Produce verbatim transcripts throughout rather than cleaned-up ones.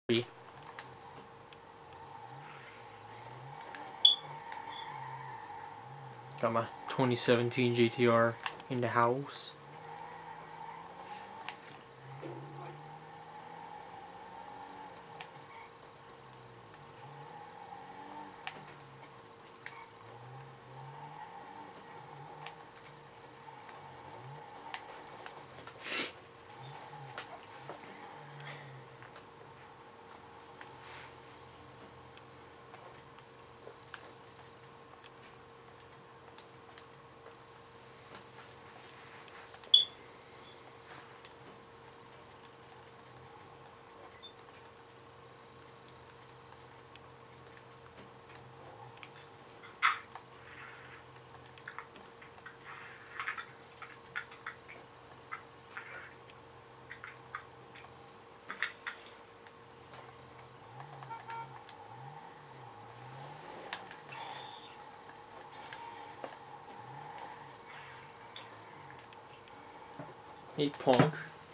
Got my twenty seventeen G T R in the house. Hey, punk.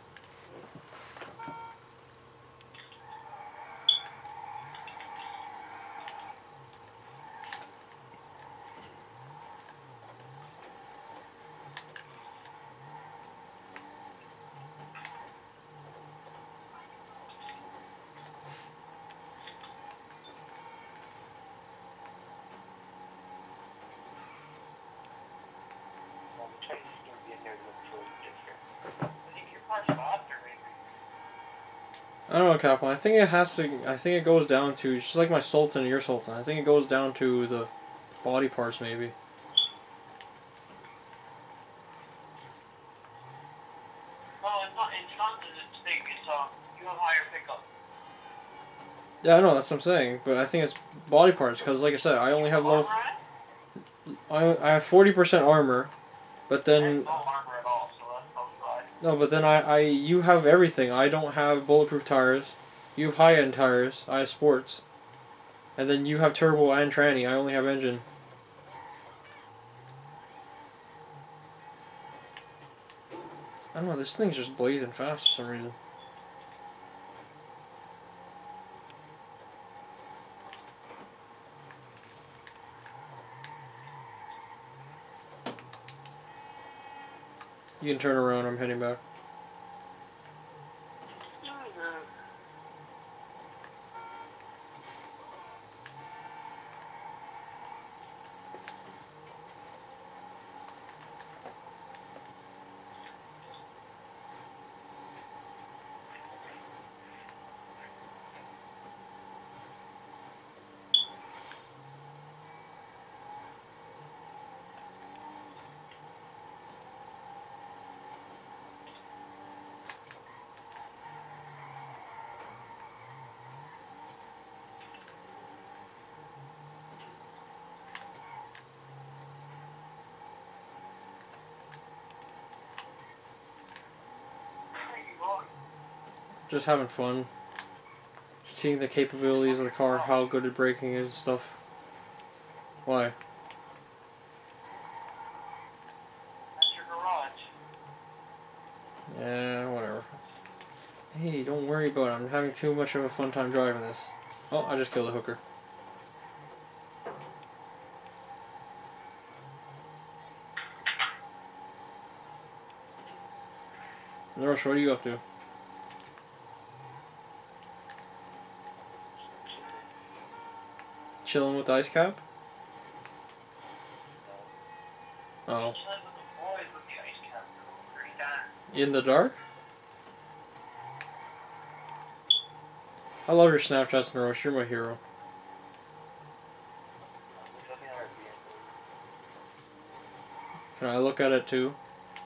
I don't know, Capcom. I think it has to. I think it goes down to just like my Sultan and your Sultan. I think it goes down to the body parts, maybe. Well, it's not. It's not that it's big. It's uh, you have higher pickup. Yeah, I know. That's what I'm saying. But I think it's body parts because, like I said, I only have low. I I have forty percent armor, but then. No armor at all, so that's probably why. No, but then I, I you have everything. I don't have bulletproof tires. You have high-end tires. I have sports. And then you have turbo and tranny. I only have engine. I don't know, this thing's just blazing fast for some reason. You can turn around, I'm heading back. Just having fun. Seeing the capabilities of the car, how good at braking is and stuff. Why? That's your garage. Yeah, whatever. Hey, don't worry about it. I'm having too much of a fun time driving this. Oh, I just killed a hooker. Nourish, what are you up to? Chilling with Ice Cap? Oh. In the dark? I love your Snapchats, Nourish. You're my hero. Can I look at it too?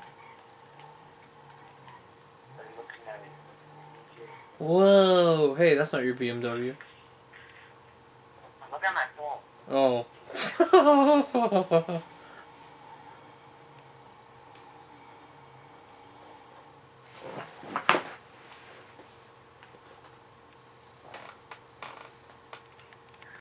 Whoa! Hey, that's not your B M W. Look at my phone. Oh.